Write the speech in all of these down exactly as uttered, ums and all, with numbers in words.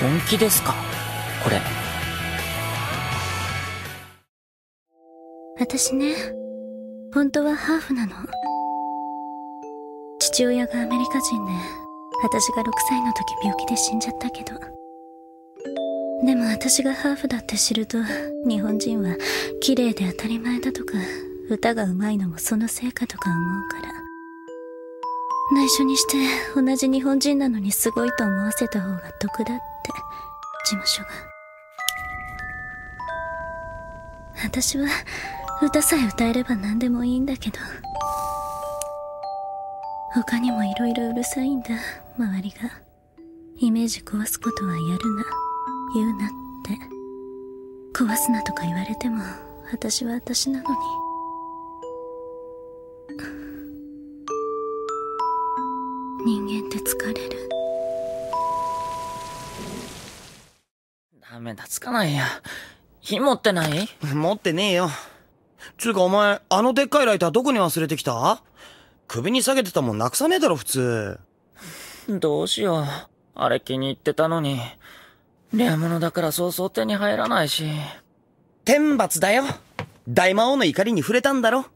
本気ですかこれ。 私ね、本当はハーフなの。父親がアメリカ人で、私がろくさいの時病気で死んじゃったけど。でも私がハーフだって知ると、日本人は綺麗で当たり前だとか、歌が上手いのもそのせいかとか思うから。内緒にして同じ日本人なのにすごいと思わせた方が得だって、事務所が。私は歌さえ歌えれば何でもいいんだけど、他にもいろいろうるさいんだ、周りが。イメージ壊すことはやるな、言うなって。壊すなとか言われても、私は私なのに。人間って疲れる。 ダメだ、つかないや。火持ってない？ 持ってねえよ。つうかお前、あのでっかいライターどこに忘れてきた？首に下げてたもんなくさねえだろ普通。 どうしよう。あれ気に入ってたのに。レア物だからそうそう手に入らないし。 天罰だよ。大魔王の怒りに触れたんだろ。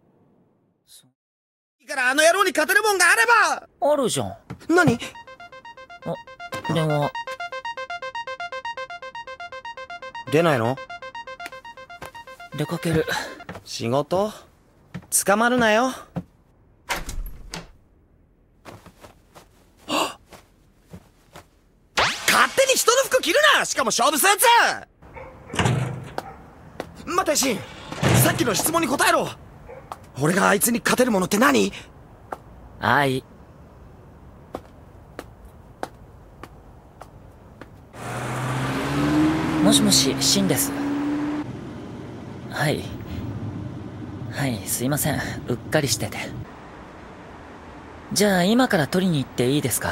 いいからあの野郎に勝てるもんがあれば。 あるじゃん。 何？ あ、電話。 出ないの？ 出かける。 仕事？捕まるなよ。勝手に人の服着るな！しかも勝負スーツ！待て、シン。さっきの質問に答えろ。俺があいつに勝てるものって何？ 愛。もしもし、シンです。はい。はい、すいません。うっかりしてて。じゃあ、今から取りに行っていいですか？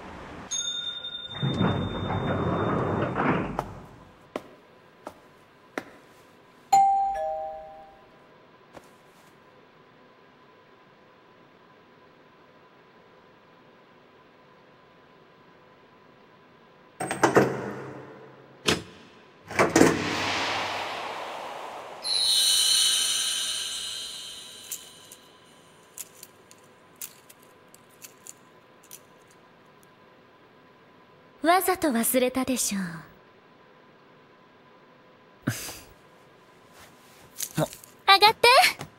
わざと忘れたでしょ。上がって。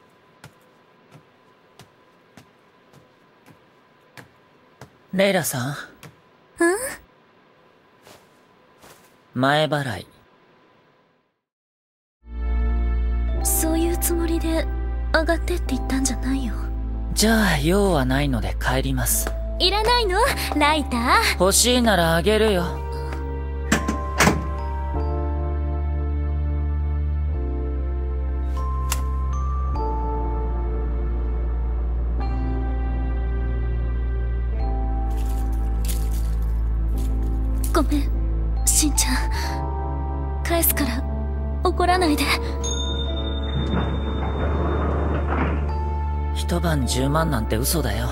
レイラさん。 うん？ 前払い。 そういうつもりで上がってって言ったんじゃないよ。 じゃあ用はないので帰ります。 いらないの？ライター欲しいならあげるよ。 ごめん、しんちゃん。返すから怒らないで。 一晩じゅうまんなんて嘘だよ。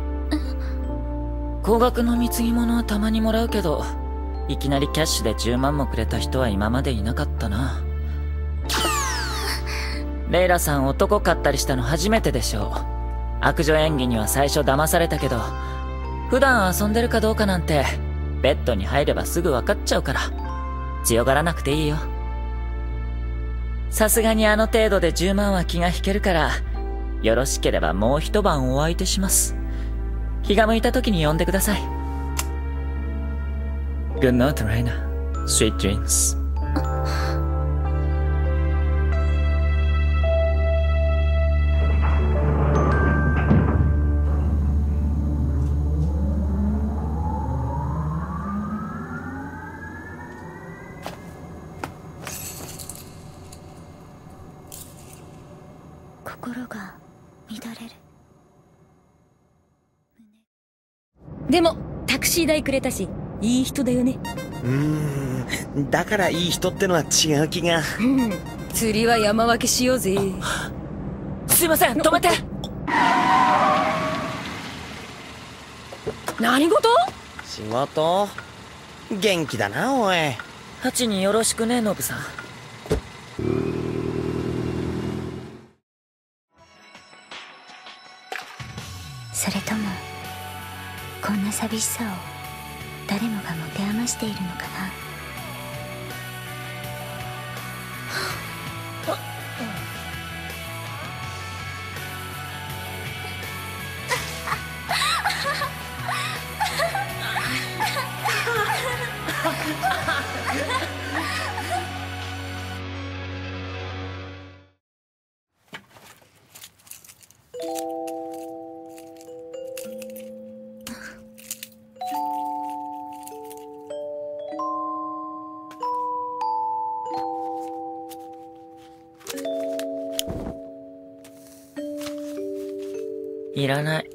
高額の貢ぎ物はたまにもらうけど、いきなりキャッシュでじゅうまんもくれた人は今までいなかったな。レイラさん男買ったりしたの初めてでしょう。悪女演技には最初騙されたけど、普段遊んでるかどうかなんてベッドに入ればすぐ分かっちゃうから、強がらなくていいよ。さすがにあの程度でじゅうまんは気が引けるから、よろしければもう一晩お相手します。気が向いた時に呼んでください。Good night, Raina. Sweet dreams. 心が乱れる。 でもタクシー代くれたし、いい人だよね。 うーん、だからいい人ってのは違う気が。 うん、釣りは山分けしようぜ。 すいません、止めて。 何事？ 仕事？ 元気だなおい。 ハチによろしくね、ノブさん。 それともこんな寂しさを誰もが持て余しているのかな。 いらない。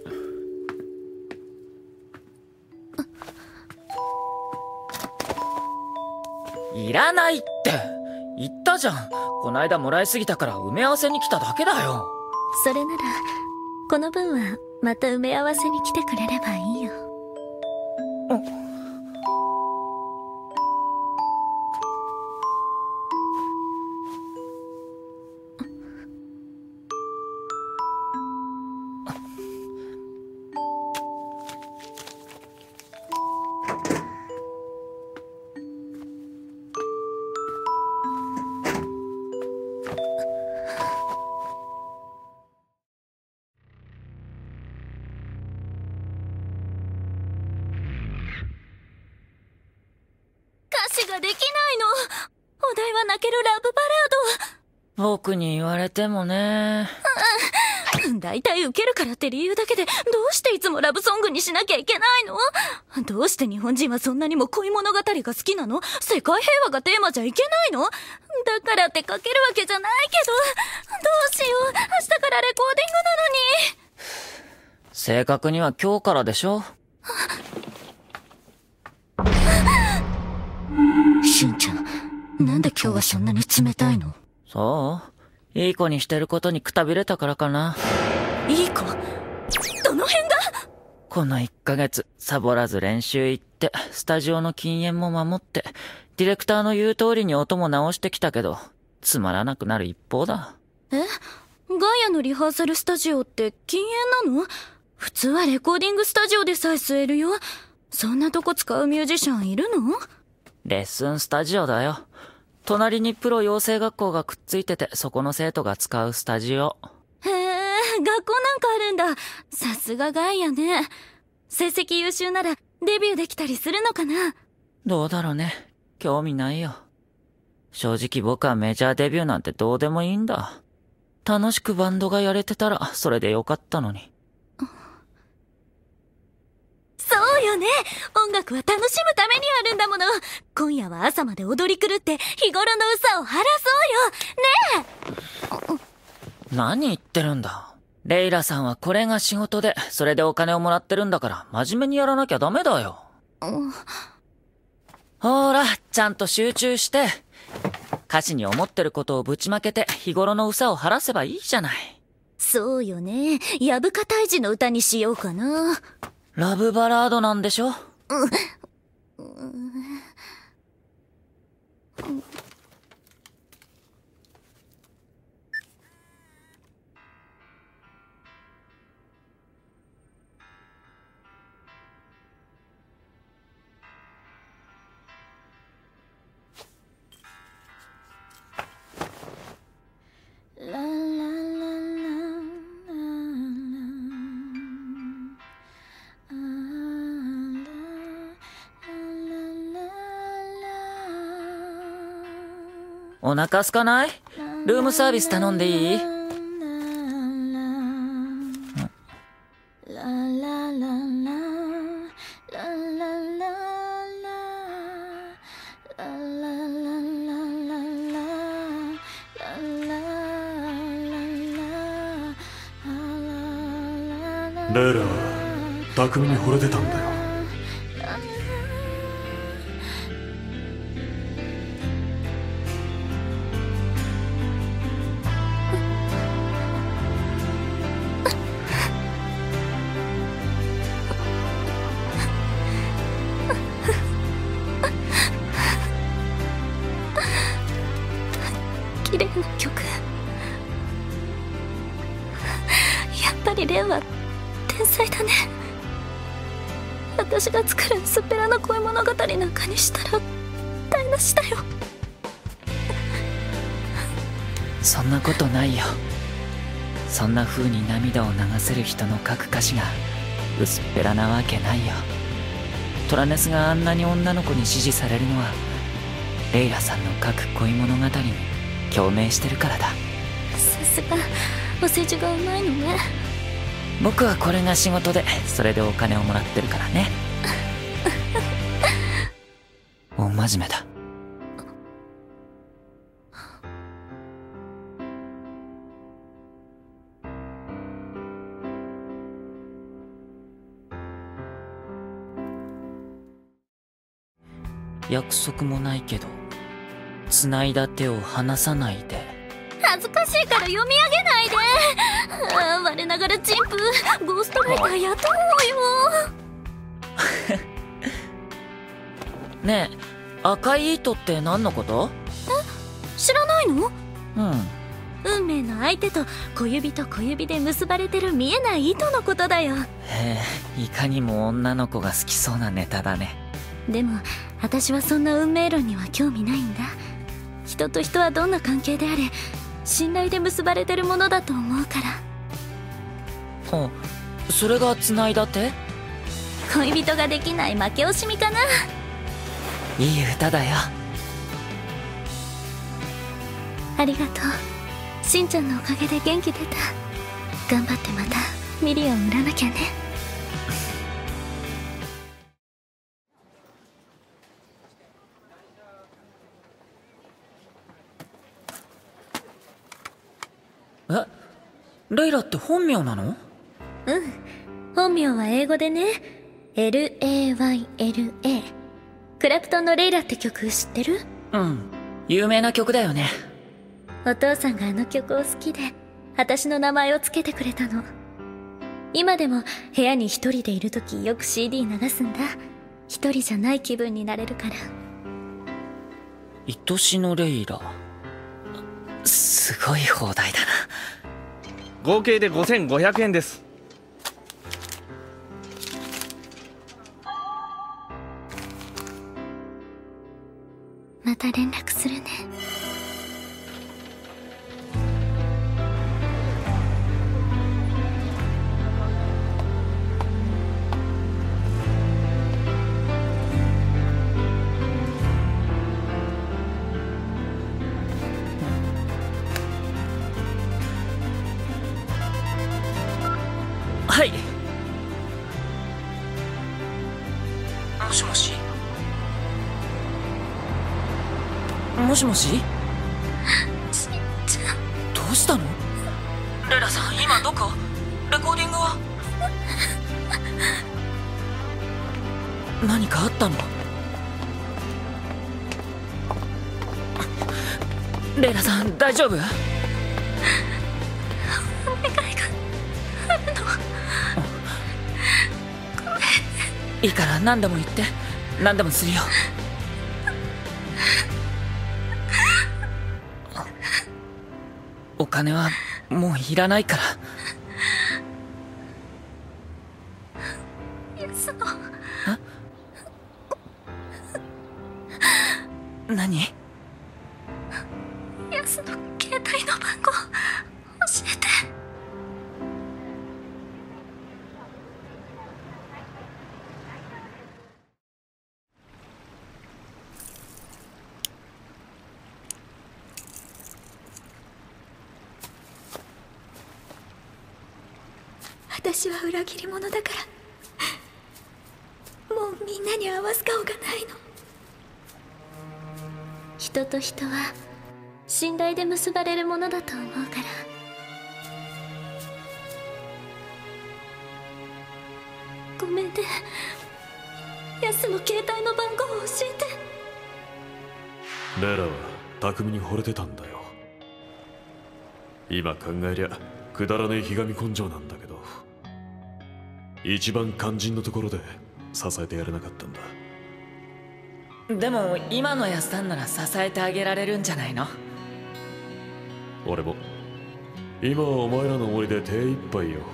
いらないって言ったじゃん。こないだもらいすぎたから埋め合わせに来ただけだよ。 それならこの分はまた埋め合わせに来てくれればいいよ。歌詞ができないの。お題は泣けるラブバラード。 僕に言われてもね。 だいたいウケるからって理由だけでどうしていつもラブソングにしなきゃいけないの？どうして日本人はそんなにも恋物語が好きなの？世界平和がテーマじゃいけないの？だからって書けるわけじゃないけど、どうしよう、明日からレコーディングなのに。 正確には今日からでしょ。 しんちゃん、なんで今日はそんなに冷たいの？ そういい子にしてることにくたびれたからかな。 いい子？どの辺が？ このいっかげつサボらず練習行ってスタジオの禁煙も守ってディレクターの言う通りに音も直してきたけどつまらなくなる一方だ。 え？ガイアのリハーサルスタジオって禁煙なの？普通はレコーディングスタジオでさえ吸えるよ。そんなとこ使うミュージシャンいるの？ レッスンスタジオだよ。隣にプロ養成学校がくっついててそこの生徒が使うスタジオ。 へえ、学校なんかあるんだ。さすがガイアね。成績優秀ならデビューできたりするのかな？ どうだろうね。興味ないよ。正直僕はメジャーデビューなんてどうでもいいんだ。楽しくバンドがやれてたらそれでよかったのに。 そうよね。音楽は楽しむためにあるんだもの。今夜は朝まで踊り狂って日頃のうさを晴らそうよ。ねえ。何言ってるんだ。レイラさんはこれが仕事で、それでお金をもらってるんだから真面目にやらなきゃダメだよ。 うん、 ほーら、ちゃんと集中して。歌詞に思ってることをぶちまけて日頃のうさを晴らせばいいじゃない。 そうよね。やぶか退治の歌にしようかな。 ラブバラードなんでしょ？うん。お腹すかない？ルームサービス頼んでいい？ レイラは匠に惚れてたんだよ。 綺麗な曲。やっぱりレンは天才だね。私が作る薄っぺらな恋物語なんかにしたら台無しだよ。 そんなことないよ。そんな風に涙を流せる人の書く歌詞が薄っぺらなわけないよ。トラネスがあんなに女の子に支持されるのはレイラさんの書く恋物語に共鳴してるからだ。 さすがお世辞がうまいのね。 僕はこれが仕事でそれでお金をもらってるからね。大真面目だ。約束もないけど繋いだ手を離さないで。 恥ずかしいから読み上げないで。ああ、我ながらチンプゴーストライター雇おうよ。 ねえ、赤い糸って何のこと？ え、知らないの？ うん。 運命の相手と小指と小指で結ばれてる見えない糸のことだよ。 へえ、いかにも女の子が好きそうなネタだね。 でも私はそんな運命論には興味ないんだ。人と人はどんな関係であれ信頼で結ばれてるものだと思うから。 あ、それが繋いだ手？ 恋人ができない負け惜しみかな。 いい歌だよ。 ありがとう。しんちゃんのおかげで元気出た。頑張ってまたミリオン売らなきゃね。 え、レイラって本名なの？ うん、本名は英語でね、 エルエーワイエルエー。 クラプトンのレイラって曲知ってる？ うん、有名な曲だよね。 お父さんがあの曲を好きで私の名前をつけてくれたの。今でも部屋に一人でいるときよく シーディー 流すんだ。一人じゃない気分になれるから。 愛しのレイラ、すごい放題だな。 合計でごせんごひゃくえんです。 また連絡するね。 はい。もしもし。もしもし。 しんちゃん、 どうしたの？レラさん、今どこ？レコーディングは？何かあったの？レラさん、大丈夫？ お願いがあるの。ごめん。 いいから何でも言って。何でもするよ。お金はもういらないから。 安野。 何？ 安野携帯の番号教えて。私は裏切り者だから、もうみんなに合わす顔がないの。人と人は信頼で結ばれるものだと思うから。ごめんね。ヤスの携帯の番号を教えて。 レラは匠に惚れてたんだよ。今考えりゃくだらねえひがみ根性なんだけど、一番肝心のところで支えてやれなかったんだ。 でも今のヤスさんなら支えてあげられるんじゃないの？ 俺も今はお前らの森で手一杯よ。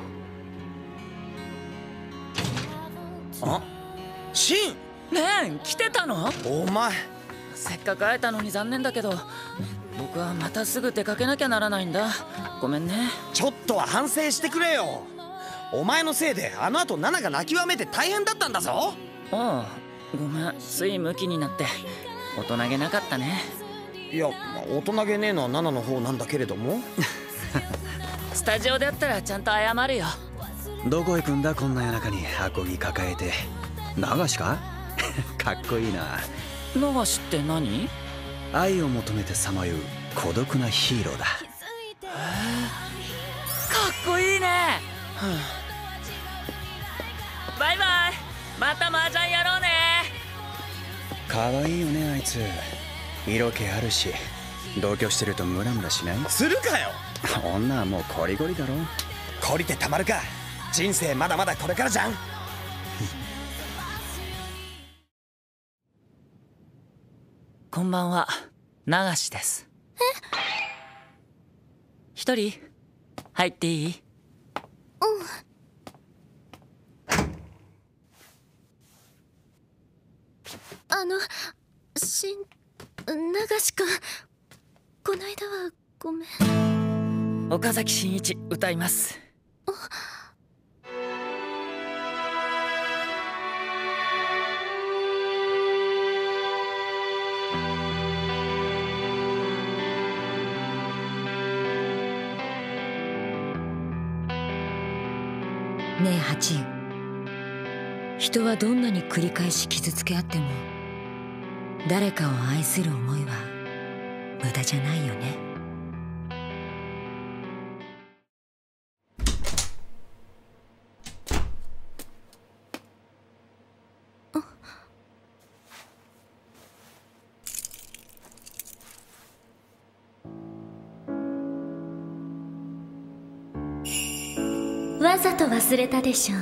あ、シン。 ねえ、来てたの？ お前、 せっかく会えたのに残念だけど、僕はまたすぐ出かけなきゃならないんだ。ごめんね。 ちょっとは反省してくれよ。お前のせいであの後ナナが泣きわめて大変だったんだぞ。 ああ、ごめん、ついムキになって大人げなかったね。 いや、大人げねえのはナナの方なんだけれどもスタジオで会ったらちゃんと謝るよ。 どこ行くんだこんな夜中にアコギ抱えて。流しかかっこいいな。 流しって何？ 愛を求めてさまよう孤独なヒーローだ。 かっこいいね。バイバイ、また麻雀やろうね。 かわいいよねあいつ。色気あるし同居してるとムラムラしない？ するかよ。 女はもうコリゴリだろ。 懲りてたまるか。人生まだまだこれからじゃんこんばんは、流しです。え？一人入っていい？ あの、しん、流し君、こないだはごめん。 岡崎真一歌います。 ねえハチ、人はどんなに繰り返し傷つけ合っても誰かを愛する思いは無駄じゃないよね。 わざと忘れたでしょう。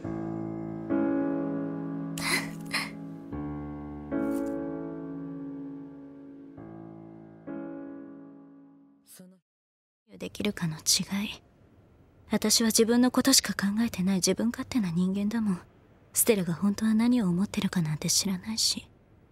できるかの違い。私は自分のことしか考えてない自分勝手な人間だもん。ステラが本当は何を思ってるかなんて知らないし。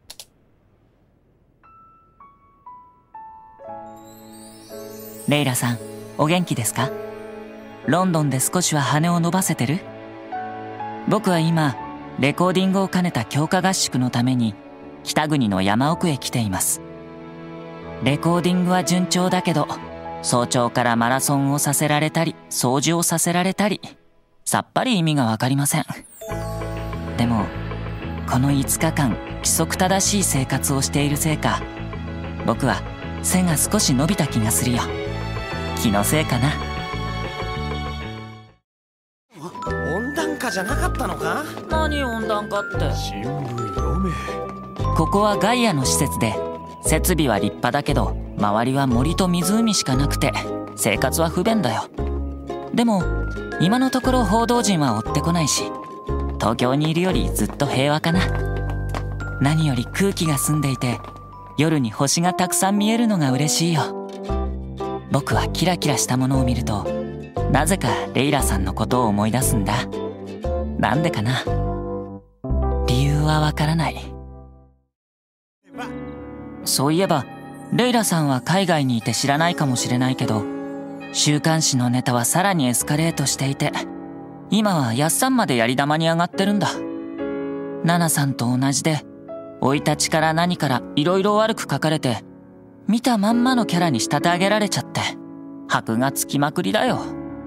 レイラさん、お元気ですか？ロンドンで少しは羽を伸ばせてる？僕は今レコーディングを兼ねた強化合宿のために北国の山奥へ来ています。レコーディングは順調だけど、早朝からマラソンをさせられたり掃除をさせられたり、さっぱり意味がわかりません。でもこのいつかかん規則正しい生活をしているせいか、僕は背が少し伸びた気がするよ。気のせいかな。 温暖化じゃなかったのか？ 何温暖化って。 新聞読め。 ここはガイアの施設で、設備は立派だけど周りは森と湖しかなくて生活は不便だよ。でも今のところ報道陣は追ってこないし、東京にいるよりずっと平和かな。何より空気が澄んでいて夜に星がたくさん見えるのが嬉しいよ。僕はキラキラしたものを見るとなぜかレイラさんのことを思い出すんだ。なんでかな。理由はわからない。そういえばレイラさんは海外にいて知らないかもしれないけど、週刊誌のネタはさらにエスカレートしていて、今はやっさんまでやり玉に上がってるんだ。ナナさんと同じで生い立ちから何からいろいろ悪く書かれて、見たまんまのキャラに仕立て上げられちゃって箔がつきまくりだよ。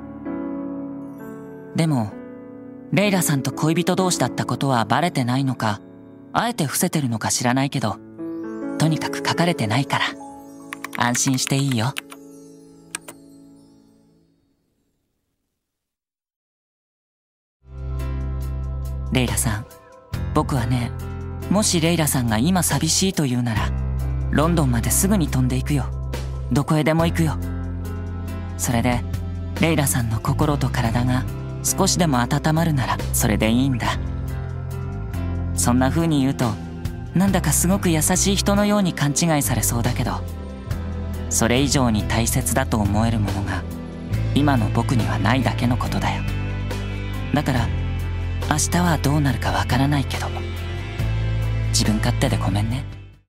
でもレイラさんと恋人同士だったことはバレてないのか、あえて伏せてるのか知らないけど、とにかく書かれてないから安心していいよ。レイラさん、僕はね、もしレイラさんが今寂しいと言うならロンドンまですぐに飛んでいくよ。どこへでも行くよ。それでレイラさんの心と体が少しでも温まるならそれでいいんだ。そんな風に言うとなんだかすごく優しい人のように勘違いされそうだけど、 それ以上に大切だと思えるものが今の僕にはないだけのことだよ。だから明日はどうなるかわからないけど、自分勝手でごめんね。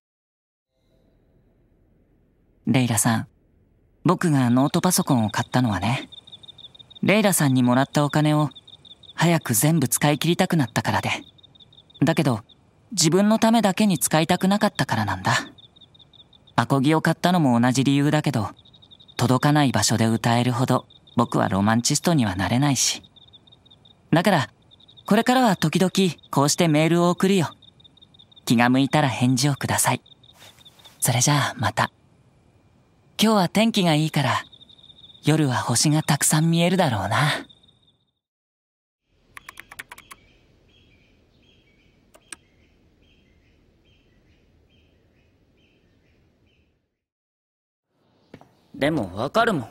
レイラさん、僕がノートパソコンを買ったのはね、レイラさんにもらったお金を早く全部使い切りたくなったからで、だけど自分のためだけに使いたくなかったからなんだ。アコギを買ったのも同じ理由だけど、届かない場所で歌えるほど僕はロマンチストにはなれないし。だからこれからは時々こうしてメールを送るよ。気が向いたら返事をください。それじゃあまた。今日は天気がいいから夜は星がたくさん見えるだろうな。でもわかるもん。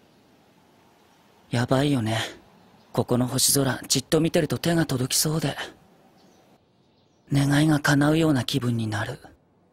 やばいよね。ここの星空じっと見てると手が届きそうで、願いが叶うような気分になる。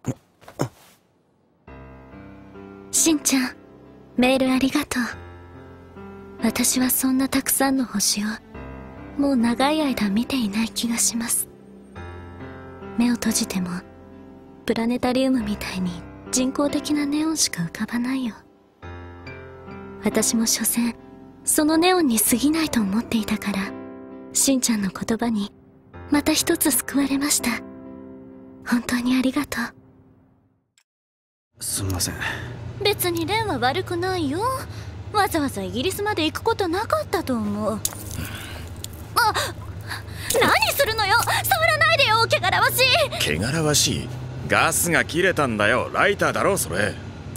しんちゃん、メールありがとう。私はそんなたくさんの星をもう長い間見ていない気がします。目を閉じてもプラネタリウムみたいに人工的なネオンしか浮かばないよ。私も所詮そのネオンに過ぎないと思っていたから、しんちゃんの言葉にまた一つ救われました。本当にありがとう。すみません。 別にレンは悪くないよ。わざわざイギリスまで行くことなかったと思う。あ、何するのよ。触らないでよ、汚らわしい。 汚らわしい？ガスが切れたんだよ。ライターだろそれ。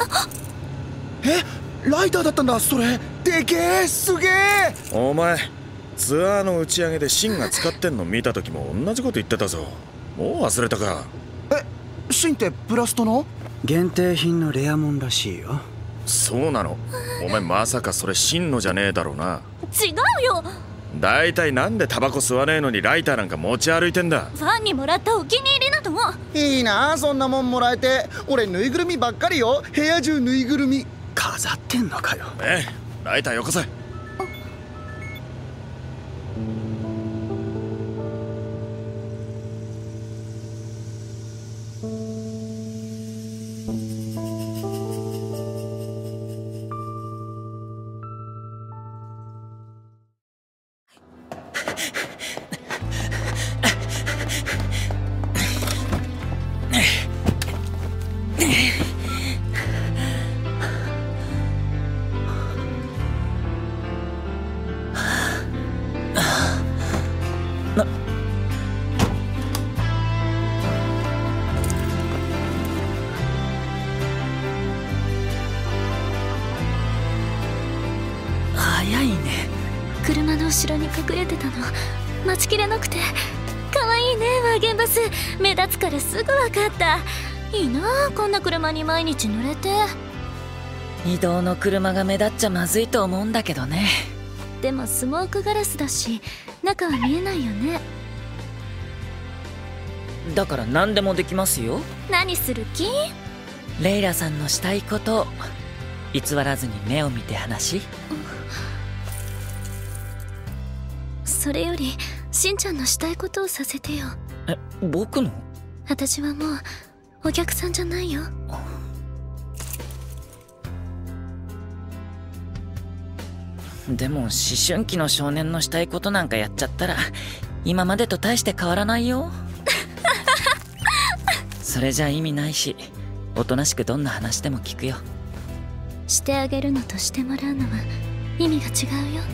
え、ライターだったんだそれ。でけえ、すげえ。 お前ツアーの打ち上げでシンが使ってんの見た時も同じこと言ってたぞ。もう忘れたか？ え、シンってブラストの限定品のレアモンらしいよ。 そうなの？お前まさかそれシンのじゃねえだろうな。 違うよ。 だいたいなんでタバコ吸わねえのにライターなんか持ち歩いてんだ。 ファンにもらったお気に入りなの。 いいな、そんなもんもらえて。俺ぬいぐるみばっかりよ。部屋中ぬいぐるみ。 飾ってんのかよ。 ええ、ライターよこせ。 車の後ろに隠れてたの。待ちきれなくて。かわいいね、ワーゲンバス。目立つからすぐ分かった。いいなあ、こんな車に毎日乗れて。 移動の車が目立っちゃまずいと思うんだけどね。 でもスモークガラスだし中は見えないよね。 だから何でもできますよ。 何する気？ レイラさんのしたいことを偽らずに目を見て話し。 それよりしんちゃんのしたいことをさせてよ。 え、僕の？ 私はもうお客さんじゃないよ。 でも思春期の少年のしたいことなんかやっちゃったら今までと大して変わらないよ。それじゃ意味ないし、おとなしくどんな話でも聞くよ。 してあげるのとしてもらうのは意味が違うよ。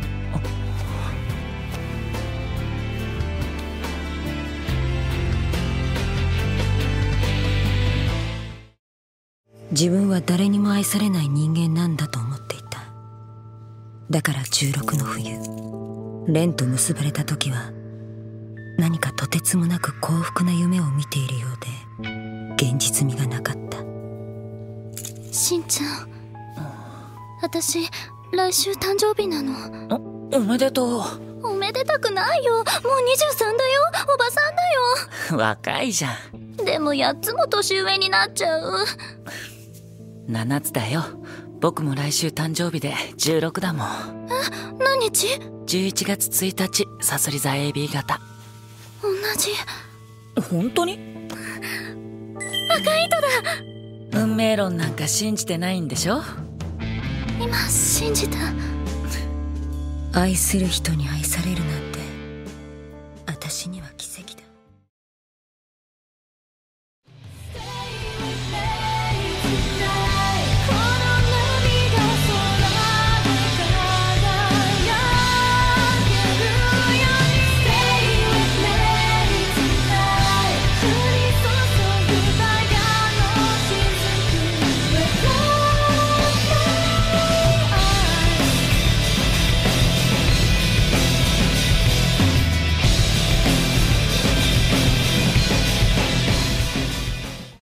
自分は誰にも愛されない人間なんだと思っていた。だからじゅうろくの冬、レンと結ばれた時は何かとてつもなく幸福な夢を見ているようで現実味がなかった。 しんちゃん、私来週誕生日なの。 お、おめでとう。おめでたくないよ。もうにじゅうさんだよ。おばさんだよ。 若いじゃん。 でもやっつも年上になっちゃう。 ななつだよ。僕も来週誕生日でじゅうろくだもん。 え、何日？ じゅういちがつついたち、さそり座 エービー 型。 同じ。 本当に？ 赤い糸だ。 運命論なんか信じてないんでしょ？ 今信じた。 愛する人に愛されるなん